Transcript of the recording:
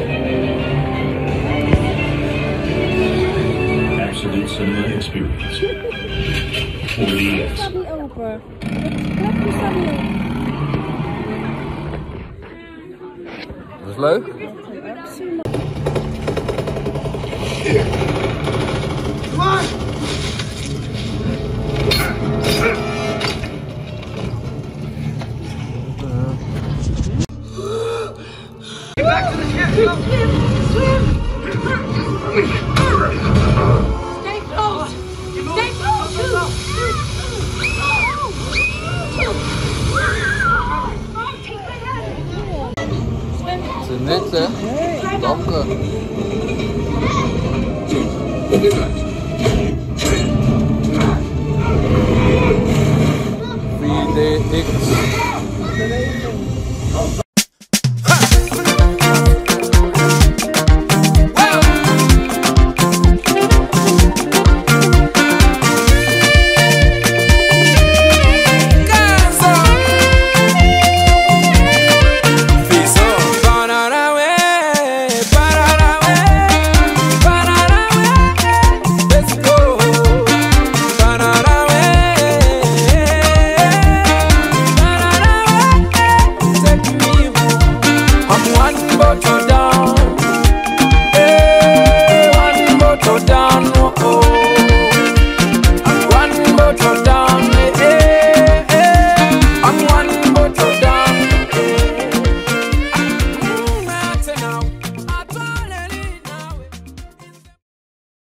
Absolute cinema experience. 40x. Staat niet open. Het knopje staat niet open. Dat is leuk. Get back to the ship! Swim! Stay close! Stay close! Het is niks, hè? Danken. VDX.